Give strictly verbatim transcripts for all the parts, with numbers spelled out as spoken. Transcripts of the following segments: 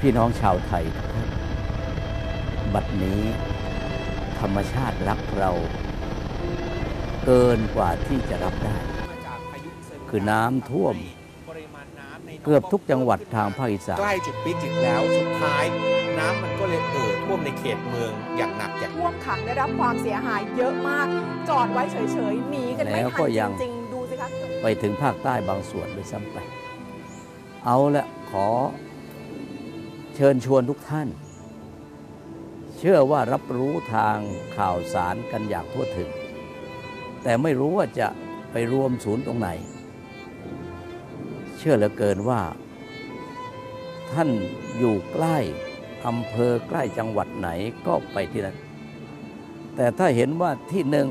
พี่น้องชาวไทยทุกท่านบัดนี้ธรรมชาติรักเราเกินกว่าที่จะรับได้คือน้ำท่วมเกือบทุกจังหวัดทางภาคอีสานใกล้จุดวิกฤตแล้วสุดท้ายน้ำมันก็เลยเอ่อท่วมในเขตเมืองอย่างหนักอย่างท่วมขังได้รับความเสียหายเยอะมากจอดไว้เฉยๆหนีกันไม่ทันจริงๆดูสิคะไปถึงภาคใต้บางส่วนด้วยซ้ำไปเอาละขอเชิญชวนทุกท่านเชื่อว่ารับรู้ทางข่าวสารกันอย่างทั่วถึงแต่ไม่รู้ว่าจะไปรวมศูนย์ตรงไหนเชื่อเหลือเกินว่าท่านอยู่ใกล้อำเภอใกล้จังหวัดไหนก็ไปที่นั่นแต่ถ้าเห็นว่าที่หนึ่ง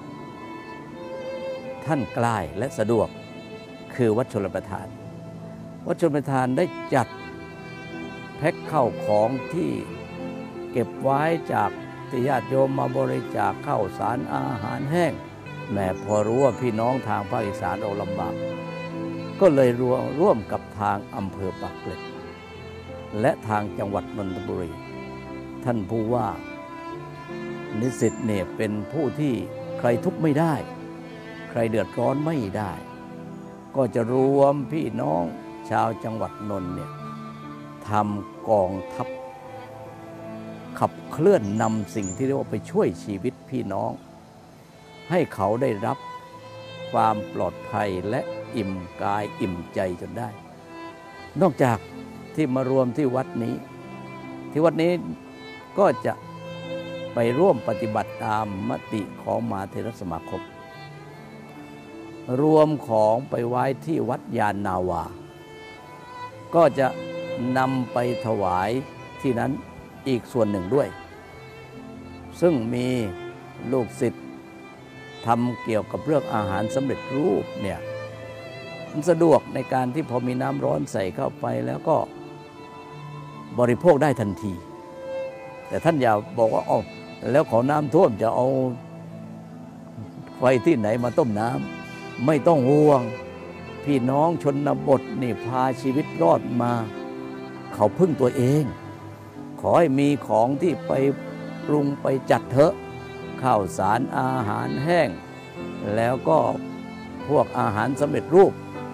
ท่านใกล้และสะดวกคือวัดชลประทานวัดชลประทานได้จัดแพ็คข้าวของที่เก็บไว้จากที่ญาติโยมมาบริจาคข้าวสารอาหารแห้งแม้พอรู้ว่าพี่น้องทางภาคอีสานเราลำบากก็เลยร่วมร่วมกับทางอำเภอปากเกร็ดและทางจังหวัดนนทบุรีท่านผู้ว่านิสิตเนี่ยเป็นผู้ที่ใครทุกข์ไม่ได้ใครเดือดร้อนไม่ได้ก็จะรวมพี่น้องชาวจังหวัดนนท์เนี่ยทำกองทัพขับเคลื่อนนำสิ่งที่เรียกว่าไปช่วยชีวิตพี่น้องให้เขาได้รับความปลอดภัยและอิ่มกายอิ่มใจจนได้นอกจากที่มารวมที่วัดนี้ที่วัดนี้ก็จะไปร่วมปฏิบัติตามมติของมหาเถรสมาคมรวมของไปไว้ที่วัดยานนาวาก็จะนำไปถวายที่นั้นอีกส่วนหนึ่งด้วยซึ่งมีลูกศิษย์ทำเกี่ยวกับเรื่องอาหารสำเร็จรูปเนี่ยมันสะดวกในการที่พอมีน้ำร้อนใส่เข้าไปแล้วก็บริโภคได้ทันทีแต่ท่านอย่าบอกว่าอ๋อแล้วขอน้ำท่วมจะเอาไฟที่ไหนมาต้มน้ำไม่ต้องห่วงพี่น้องชนบทนี่พาชีวิตรอดมาเขาพึ่งตัวเองขอให้มีของที่ไปปรุงไปจัดเถอะข้าวสารอาหารแห้งแล้วก็พวกอาหารสำเร็จรูป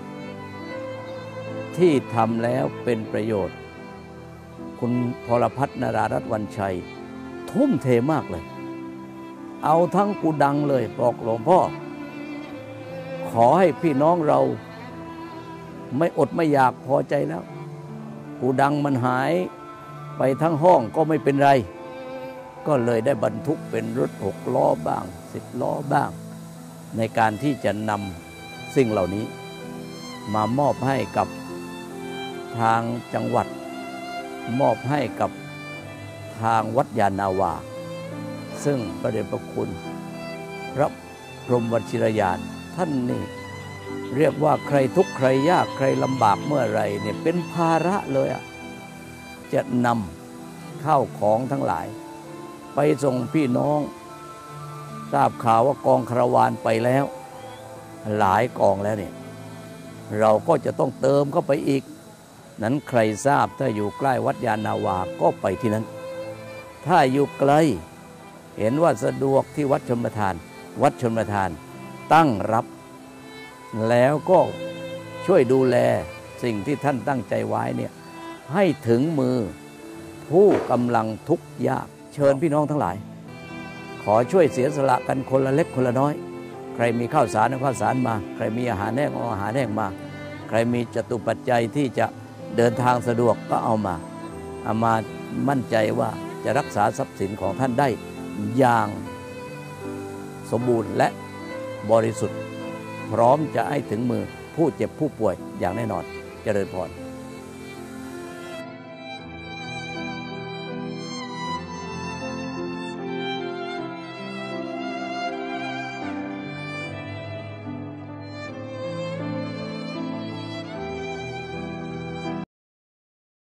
ที่ทำแล้วเป็นประโยชน์คุณพรพัฒน์นรารัตน์วันชัยทุ่มเทมากเลยเอาทั้งกูดังเลยบอกหลวงพ่อขอให้พี่น้องเราไม่อดไม่อยากพอใจแล้วกูดังมันหายไปทั้งห้องก็ไม่เป็นไรก็เลยได้บรรทุกเป็นรถหกล้อบ้างสิบล้อบ้างในการที่จะนำสิ่งเหล่านี้มามอบให้กับทางจังหวัดมอบให้กับทางวัดยานนาวาซึ่งพระเดชพระคุณพระพรหมวชิรญาณท่านนี่เรียกว่าใครทุกข์ใครยากใครลำบากเมื่อไรเนี่ยเป็นภาระเลยอ่ะจะนำข้าวของทั้งหลายไปส่งพี่น้องทราบข่าวว่ากองคาราวานไปแล้วหลายกองแล้วเนี่ยเราก็จะต้องเติมเข้าไปอีกนั้นใครทราบถ้าอยู่ใกล้วัดยานนาวาก็ไปที่นั้นถ้าอยู่ไกลเห็นว่าสะดวกที่วัดชลประทานวัดชลประทานตั้งรับแล้วก็ช่วยดูแลสิ่งที่ท่านตั้งใจไว้เนี่ยให้ถึงมือผู้กำลังทุกข์ยากเชิญพี่น้องทั้งหลายขอช่วยเสียสละกันคนละเล็กคนละน้อยใครมีข้าวสารเอาข้าวสารมาใครมีอาหารแห้งเอาอาหารแห้งมาใครมีจตุปัจจัยที่จะเดินทางสะดวกก็เอามาเอามามั่นใจว่าจะรักษาทรัพย์สินของท่านได้อย่างสมบูรณ์และบริสุทธิ์พร้อมจะให้ถึงมือผู้เจ็บผู้ป่วยอย่างแน่นอนเจริญพร